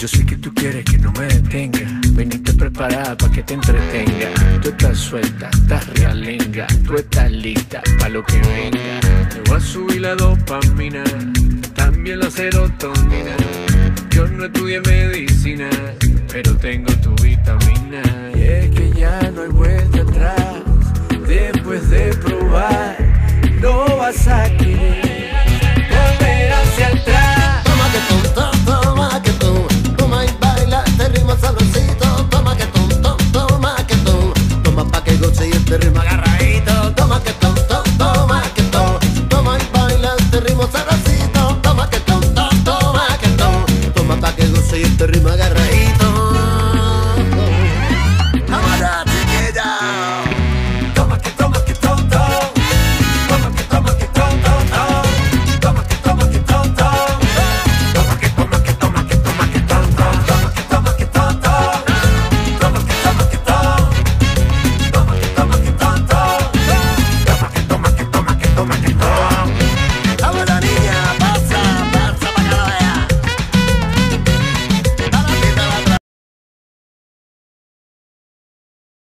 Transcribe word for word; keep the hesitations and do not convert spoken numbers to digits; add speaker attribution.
Speaker 1: Yo sé que tú quieres que no me detenga. Veniste preparada pa' que te entretenga. Tú estás suelta, estás realenga. Tú estás lista pa' lo que venga. Te voy a subir la dopamina, también la serotonina. Yo no estudié medicina, pero tengo tu vitamina. Y es que ya no hay vuelta atrás. Después de probar, no vas a querer